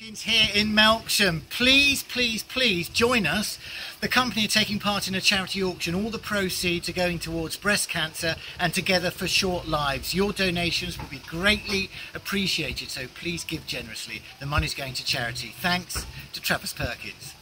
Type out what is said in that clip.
Perkins here in Melksham. Please, please, please join us. The company are taking part in a charity auction. All the proceeds are going towards breast cancer and Together for Short Lives. Your donations will be greatly appreciated, so please give generously. The money's going to charity. Thanks to Travis Perkins.